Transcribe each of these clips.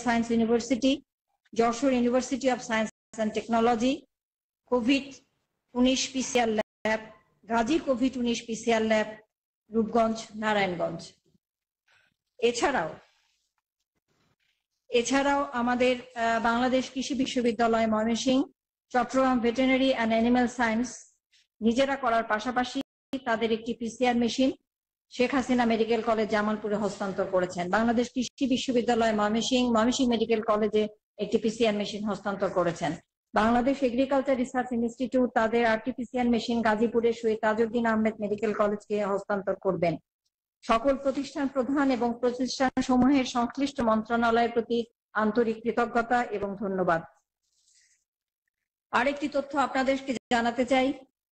Science university, Jessore university of science and technology, COVID-19 PCR lab, Gazi COVID-19 PCR lab, Rupganj, Narayanganj. এছাড়াও আমাদের বাংলাদেশ কৃষি বিশ্ববিদ্যালয় Mymensingh, Chittagong veterinary and animal science নিজেরা করার পাশাপাশি তাদের একটি PCR machine Sheikh Hasina medical college জামালপুরে হস্তান্তর করেছেন। বাংলাদেশ কৃষি বিশ্ববিদ্যালয় ময়মনসিংহ মেডিকেল কলেজে একটি পিসিআর মেশিন হস্তান্তর করেছেন। বাংলাদেশ এগ্রিকালচার রিসার্চ ইনস্টিটিউট তাদের আরটিপিসিআর মেশিন গাজীপুরের শহীদ তাজউদ্দিন আহমেদ মেডিকেল কলেজকে হস্তান্তর করবেন। সকল প্রতিষ্ঠান প্রধান এবং প্রতিষ্ঠান সমূহের সংশ্লিষ্ট মন্ত্রণালয়ের প্রতি আন্তরিক কৃতজ্ঞতা এবং ধন্যবাদ। আরেকটি তথ্য আপনাদেরকে জানাতে চাই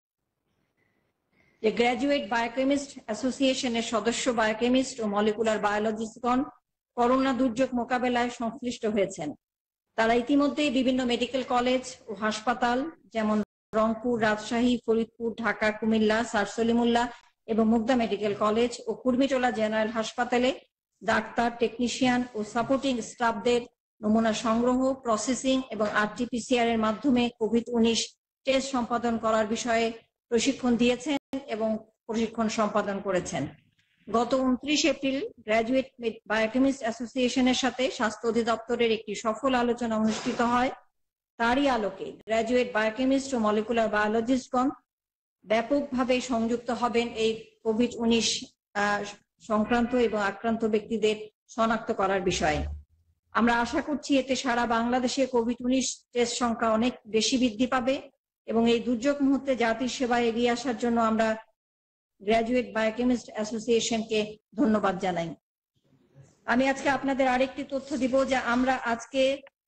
যে গ্র্যাজুয়েট বায়োকেমিস্ট অ্যাসোসিয়েশনের সদস্য বায়োকেমিস্ট ও মলিকুলার বায়োলজিস্টগণ করোনা দুর্যোগ মোকাবেলায় সংশ্লিষ্ট হয়েছেন। তারা ইতিমধ্যেই বিভিন্ন মেডিকেল কলেজ ও হাসপাতাল যেমন রংপুর, রাজশাহী, ফরিদপুর, ঢাকা, কুমিল্লা, স্যার সলিমুল্লাহ এবং মুগদা মেডিকেল কলেজ ও কুর্মিটোলা জেনারেল হাসপাতালে ডাক্তার, টেকনিশিয়ান ও সাপোর্টিং স্টাফদের নমুনা সংগ্রহ, প্রসেসিং এবং আরটিপিসিআর এর মাধ্যমে কোভিড-19 টেস্ট সম্পাদন করার বিষয়ে প্রশিক্ষণ দিয়েছেন এবং প্রশিক্ষণ সম্পাদন করেছেন। গত 29 এপ্রিল গ্র্যাজুয়েট বায়োকেমিস্ট অ্যাসোসিয়েশনের সাথে স্বাস্থ্য অধিদপ্তরের একটি সফল আলোচনা অনুষ্ঠিত হয়। তারই আলোকে গ্র্যাজুয়েট বায়োকেমিস্ট ও মলিকুলার বায়োলজিস্টগণ ব্যাপকভাবে সংযুক্ত হবেন এই কোভিড-19 সংক্রান্ত এবং আক্রান্ত ব্যক্তিদের শনাক্ত করার বিষয়ে। আমরা আশা করছি এতে সারা বাংলাদেশে কোভিড-19 টেস্ট সংখ্যা অনেক বেশি বৃদ্ধি পাবে এবং এই দুর্যোগ মুহূর্তে জাতির সেবায় এগিয়ে আসার জন্য আমরা গ্র্যাজুয়েট বায়োকেমিস্ট অ্যাসোসিয়েশনকে ধন্যবাদ জানাই। আমি আজকে আপনাদের আরেকটি তথ্য দিব যে আমরা আজকে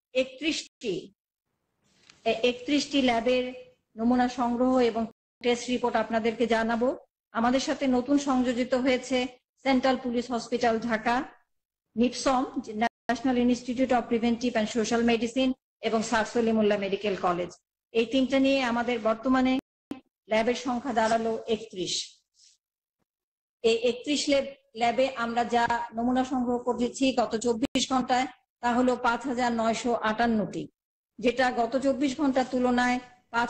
31টি ল্যাবের নমুনা সংগ্রহ এবং টেস্ট রিপোর্ট আপনাদেরকে জানাবো। আমাদের সাথে নতুন সংযোজিত হয়েছে central police hospital Dhaka, NIPSOM national institute of preventive and social medicine এবং স্যার সলিমুল্লাহ মেডিকেল কলেজ। এই তিনটা নিয়ে আমাদের বর্তমানে ল্যাবের সংখ্যা দাঁড়ালো 31। এই 31 ল্যাবে আমরা যা নমুনা সংগ্রহ করেছি গত 24 ঘন্টায় তা হলো 5958টি, যেটা গত 24 ঘন্টার তুলনায়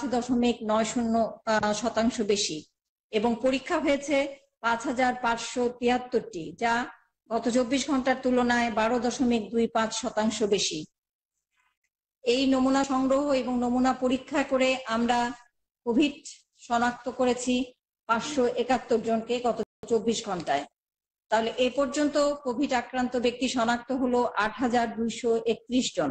5.90% বেশি, এবং পরীক্ষা হয়েছে 5573টি, যা গত 24 ঘন্টার তুলনায় 12.25% বেশি। এই নমুনা সংগ্রহ এবং নমুনা পরীক্ষা করে আমরা কোভিড শনাক্ত করেছি 571 জনকে গত 24 ঘন্টায়। তাহলে এ পর্যন্ত কোভিড আক্রান্ত ব্যক্তি শনাক্ত হলো 8231 জন।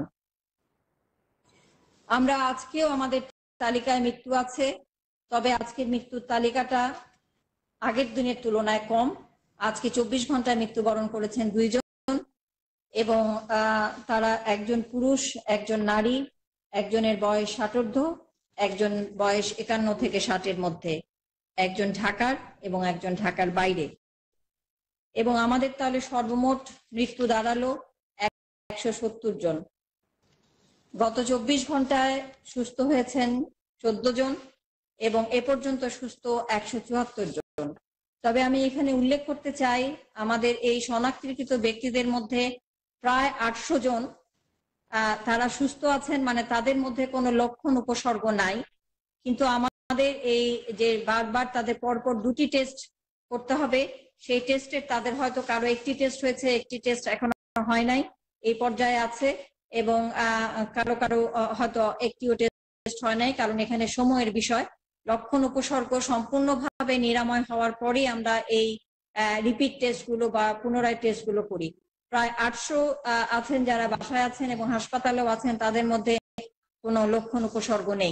আমরা আজকেও আমাদের তালিকায় মৃত্যু আছে, তবে আজকের মৃত্যুর তালিকাটা আগের দিনের তুলনায় কম। আজকে 24 ঘন্টায় মৃত্যুবরণ করেছেন 2 জন, এবং তারা একজন পুরুষ, একজন নারী, একজনের বয়স 60 একজন বয়স 51 থেকে 60-এর মধ্যে, একজন ঢাকার এবং একজন ঢাকার বাইরে। এবং আমাদের তাহলে সর্বমোট মৃত্যু দাঁড়ালো 170 জন। গত 24 ঘন্টায় সুস্থ হয়েছেন 14 জন এবং এ পর্যন্ত সুস্থ 174 জন। তবে আমি এখানে উল্লেখ করতে চাই আমাদের এই শনাক্তকৃত ব্যক্তিদের মধ্যে প্রায় 800 জন তারা সুস্থ আছেন, মানে তাদের মধ্যে কোনো লক্ষণ উপসর্গ নাই, কিন্তু আমাদের এই যে বারবার তাদের পরপর 2টি টেস্ট করতে হবে, সেই টেস্টের তাদের হয়তো কারো একটি টেস্ট হয়েছে, একটি টেস্ট এখনো হয় নাই, এই পর্যায়ে আছে, এবং কারো হয়তো একটিও টেস্ট হয় নাই, কারণ এখানে সময়ের বিষয়। লক্ষণ উপসর্গ সম্পূর্ণভাবে নিরাময় হওয়ার পরেই আমরা এই রিপিট টেস্টগুলো বা পুনরায় টেস্টগুলো করি। প্রায় 800 আছেন যারা বাসায় আছেন এবং হাসপাতালেও আছেন, তাদের মধ্যে কোনো লক্ষণ উপসর্গ নেই।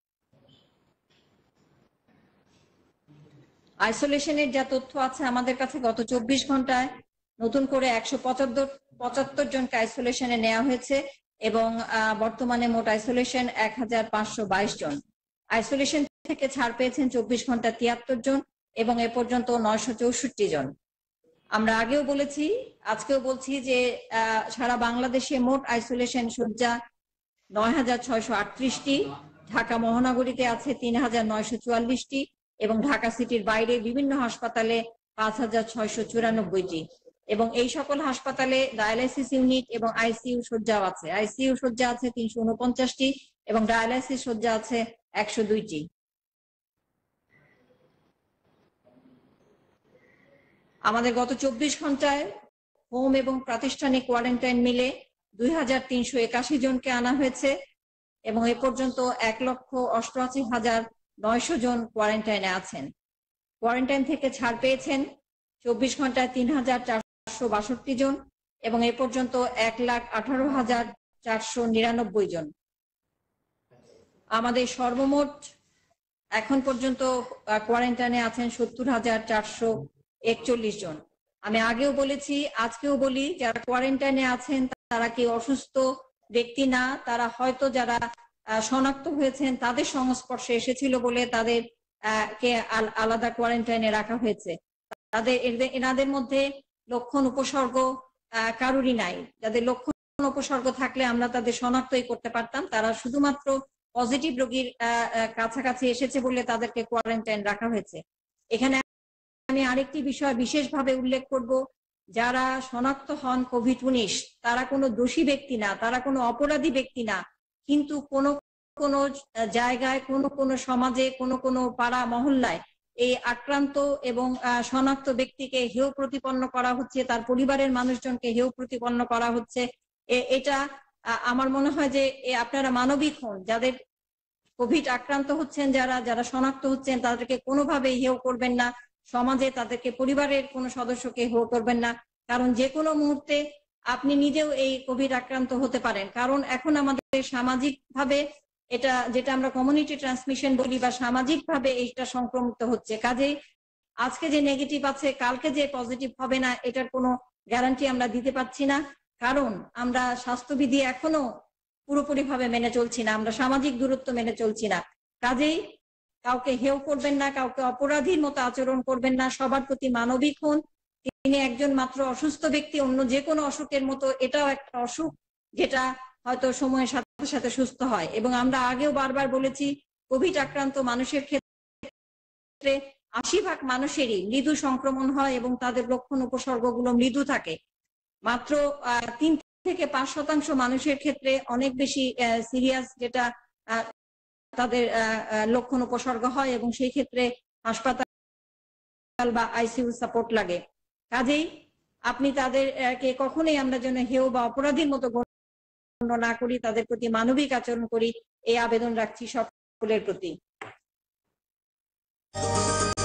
আইসোলেশনের যা তথ্য আছে আমাদের কাছে, গত 24 ঘন্টায় নতুন করে 175 জনকে আইসোলেশনে নেওয়া হয়েছে এবং বর্তমানে মোট আইসোলেশন 1522 জন। আইসোলেশন থেকে ছাড় পেয়েছেন 24 ঘন্টা 73 জন এবং এ পর্যন্ত 964 জন। আমরা আগেও বলেছি, আজকেও বলছি যে সারা বাংলাদেশে মোট আইসোলেশন শয্যা 9638টি, ঢাকা মহানগরীতে আছে 3944টি এবং ঢাকা সিটির বাইরে বিভিন্ন হাসপাতালে 5694টি। এবং এই সকল হাসপাতালে ডায়ালাইসিস ইউনিট এবং আইসিইউ শয্যাও আছে। আইসিইউ শয্যা আছে 349টি এবং ডায়ালাইসিস শয্যা আছে 102টি। আমাদের গত 24 ঘন্টায় হোম এবং প্রাতিষ্ঠানিক কোয়ারেন্টাইন মিলে 2381 জনকে আনা হয়েছে এবং এ পর্যন্ত 1,88,900 জন কোয়ারেন্টাইনে আছেন। কোয়ারেন্টাইন থেকে ছাড় পেয়েছেন 24 ঘন্টায় 3,462 জন এবং এ পর্যন্ত 1,18,499 জন। আমাদের সর্বমোট এখন পর্যন্ত কোয়ারেন্টাইনে আছেন 70,441 জন। আমি আগেও বলেছি, আজকেও বলি, যারা কোয়ারেন্টাইনে আছেন তারা কি অসুস্থ ব্যক্তি না, তারা হয়তো যারা শনাক্ত হয়েছেন তাদের সংস্পর্শে এসেছিল বলে তাদের কে আলাদা কোয়ারেন্টাইনে রাখা হয়েছে। এনাদের মধ্যে লক্ষণ উপসর্গ কারোরই নাই। যাদের লক্ষণ উপসর্গ থাকলে আমরা তাদের শনাক্তই করতে পারতাম, তারা শুধুমাত্র পজিটিভ রোগীর কাছাকাছি এসেছে বলে তাদেরকে কোয়ারেন্টাইন রাখা হয়েছে। এখানে আমি আরেকটি বিষয় বিশেষভাবে উল্লেখ করব, যারা শনাক্ত হন কোভিড-19 তারা কোনো দোষী ব্যক্তি না, তারা কোনো অপরাধী ব্যক্তি না, কিন্তু কোন জায়গায় কোন সমাজে কোন পাড়া মহল্লায় এই আক্রান্ত এবং শনাক্ত ব্যক্তিকে হেয় প্রতিপন্ন করা হচ্ছে, তার পরিবারের মানুষজনকে হেয় প্রতিপন্ন করা হচ্ছে। এটা আমার মনে হয় যে আপনারা মানবিক হন, যাদের কোভিড আক্রান্ত হচ্ছেন, যারা শনাক্ত হচ্ছেন তাদেরকে কোনোভাবেই হেয় করবেন না, সমাজে তাদেরকে পরিবারের কোনো সদস্যকে হেয় করবেন না, কারণ যে কোনো মুহূর্তে আপনি নিজেও এই কোভিড আক্রান্ত হতে পারেন। কারণ এখন আমাদের সামাজিক ভাবে এটা, যেটা আমরা কমিউনিটি ট্রান্সমিশন বলি, বা সামাজিক ভাবে এটা সংক্রমিত হচ্ছে। কাজেই আজকে যে নেগেটিভ আছে কালকে যে পজিটিভ হবে না এটার কোনো গ্যারান্টি আমরা দিতে পারছি না, কারণ আমরা স্বাস্থ্যবিধি এখনো পুরোপুরি ভাবে মেনে চলছি না, আমরা সামাজিক দূরত্ব মেনে চলছি না। কাজেই কাউকে হেয় করবেন না, কাউকে অপরাধীর মতো আচরণ করবেন না, সবার প্রতি মানবিক হন। তিনি একজন মাত্র অসুস্থ ব্যক্তি, অন্য যে কোনো অসুখের মতো এটাও একটা অসুখ, যেটা হয়তো সময়ের সাথে সাথে সুস্থ হয়। এবং আমরা আগেও বারবার বলেছি, কোভিড আক্রান্ত মানুষের ক্ষেত্রে 80% মানুষেরই মৃদু সংক্রমণ হয় এবং তাদের লক্ষণ উপসর্গগুলো মৃদু থাকে। মাত্র 3 থেকে 5% মানুষের ক্ষেত্রে অনেক বেশি সিরিয়াস, যেটা তাদের লক্ষণ উপসর্গ হয় এবং সেই ক্ষেত্রে হাসপাতাল বা আইসিইউ সাপোর্ট লাগে। কাজেই আপনি তাদেরকে কখনোই আমরা যেন হেয় বা অপরাধীর মতো গণ্য না করি, তাদের প্রতি মানবিক আচরণ করি, এই আবেদন রাখছি সকলের প্রতি।